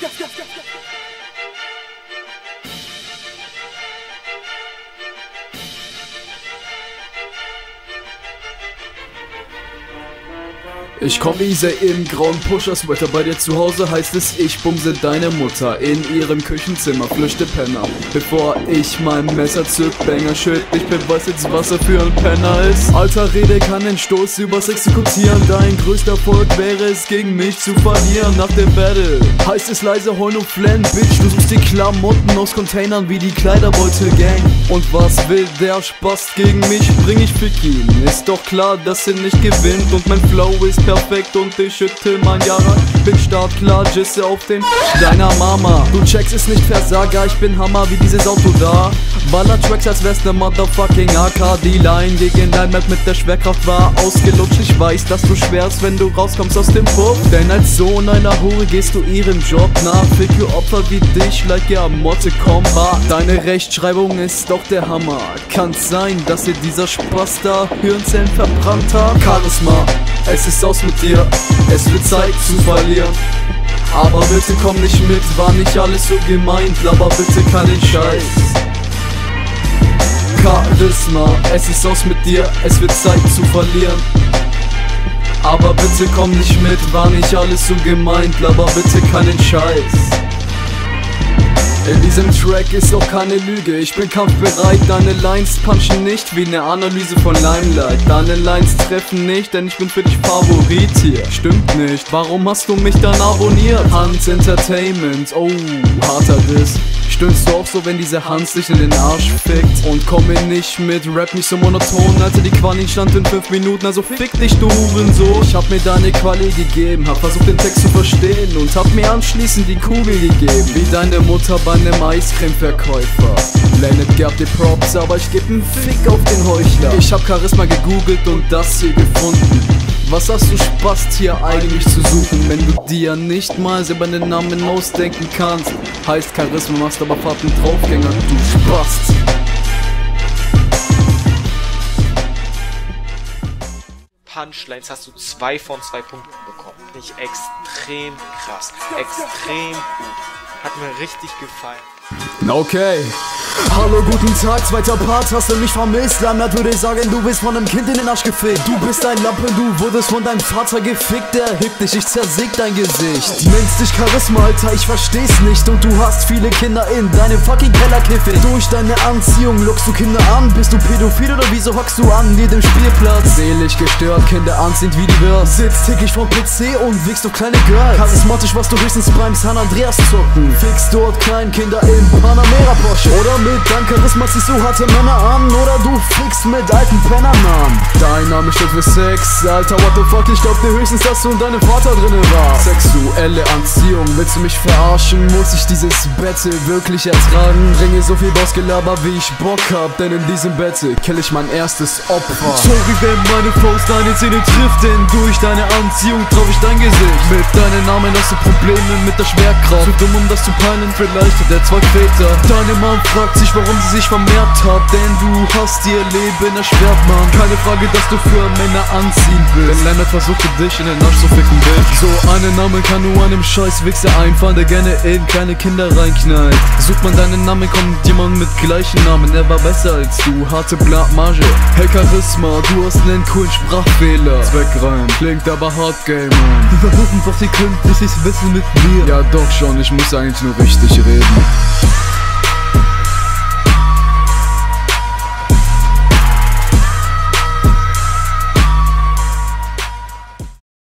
Ich komm easy im grauen Pusher-Sweater, bei dir zu Hause heißt es, ich bumse deine Mutter in ihrem Küchenzimmer, flüchte Penner. Bevor ich mein Messer zück, Banger Shit, ich beweis jetzt, was er für ein Penner ist. Alter Rede kann den Stoß übers Exekutieren, dein größter Erfolg wäre es, gegen mich zu verlieren. Nach dem Battle heißt es leise heulen und flennen, Bitch, du suchst die Klamotten aus Containern wie die Kleiderbeutel-Gang. Und was will der Spaß gegen mich? Bring ich fick ihn, ist doch klar, dass er nicht gewinnt und mein Flow ist perfekt und ich schüttel mein Jahre. Bin startklar, Jisse auf den deiner Mama. Du checkst es nicht, Versager, ich bin Hammer wie dieses Auto da. Baller Tracks, als wär's ne motherfucking AK. Die Line gegen dein Map mit der Schwerkraft war ausgelutscht. Ich weiß, dass du schwärst, wenn du rauskommst aus dem Puff. Denn als Sohn einer Hure gehst du ihrem Job nach. Ficke Opfer wie dich, like ja Motte Kombat. Deine Rechtschreibung ist doch der Hammer. Kann's sein, dass dir dieser Spaß da Hirnzellen verbrannt hat? Charisma, es ist aus mit dir, es wird Zeit zu verlieren. Aber bitte komm nicht mit, war nicht alles so gemeint, laber bitte keinen Scheiß. Charisma, es ist aus mit dir, es wird Zeit zu verlieren. Aber bitte komm nicht mit, war nicht alles so gemeint, laber bitte keinen Scheiß. In diesem Track ist auch keine Lüge, ich bin kampfbereit, deine Lines punchen nicht wie eine Analyse von Limelight. Deine Lines treffen nicht, denn ich bin für dich Favorit hier. Stimmt nicht, warum hast du mich dann abonniert? Hans Entertainment, oh, harter Diss. Stöhnst du auch so, wenn diese Hans dich in den Arsch fickt? Und komm mir nicht mit Rap, nicht so monoton, Alter, die Quali stand in 5 Minuten, also fick dich, du Hurensohn. Ich hab mir deine Quali gegeben, hab versucht den Text zu verstehen und hab mir anschließend die Kugel gegeben, wie deine Mutter bei einem Eiscreme-Verkäufer. Leonard gab dir Props, aber ich geb 'n Fick auf den Heuchler. Ich hab Charisma gegoogelt und das hier gefunden. Was hast du Spaß hier eigentlich zu suchen, wenn du dir nicht mal selber den Namen ausdenken kannst? Heißt Charisma, machst aber Fahrten Draufgänger, du Spast. Punchlines hast du 2 von 2 Punkten bekommen. Nicht extrem krass, extrem gut. Hat mir richtig gefallen. Okay. Hallo, guten Tag, zweiter Part, hast du mich vermisst? Limelight würde ich sagen, du bist von einem Kind in den Arsch gefickt. Du bist ein Lappen, du wurdest von deinem Vater gefickt. Der hebt dich, ich zersäg dein Gesicht. Nennst dich Charisma, Alter, ich versteh's nicht. Und du hast viele Kinder in deinem fucking Keller kiffen. Durch deine Anziehung lockst du Kinder an. Bist du pädophil oder wieso hockst du an jedem Spielplatz? Seelisch gestört, Kinder anziehend wie die Wörter. Sitzt täglich vom PC und wickst du kleine Girls. Charismatisch, was du höchstens beim San Andreas zocken. Fickst dort Kleinkinder im Panamera Porsche. Oder mit deinem Charisma ziehst du harte Männer an. Oder du fickst mit alten Pennernamen. Dein Name steht für Sex, Alter, what the fuck, ich glaub dir höchstens, dass du und deinem Vater drinne warst. Sexuelle Anziehung, willst du mich verarschen? Muss ich dieses Battle wirklich ertragen? Bringe so viel Bossgelaber, wie ich Bock hab, denn in diesem Battle kill ich mein erstes Opfer. Sorry, wenn meine Faust deine Zähne trifft, denn durch deine Anziehung trau ich dein Gesicht. Mit deinem Namen hast du Probleme mit der Schwerkraft. Zu dumm, um das zu peilen, vielleicht hat er 2 Väter. Deine Mom fragt sich, warum sie sich vermehrt hat, denn du hast ihr Leben erschwert, Mann. Keine Frage, dass du für Männer anziehen willst, denn Limelight versuchte dich in den Arsch zu ficken, Bitch. So einen Namen kann nur einem scheiß Wichser einfallen, der gerne in kleine Kinder reinknallt. Sucht man deinen Namen, kommt jemand mit gleichen Namen, er war besser als du, harte Blamage. Hey Charisma, du hast einen coolen Sprachfehler. Zweckreim, klingt aber hart, Game, Mann. Die versuchen doch, sie können nichts wissen mit mir. Ja doch schon, ich muss eigentlich nur richtig reden.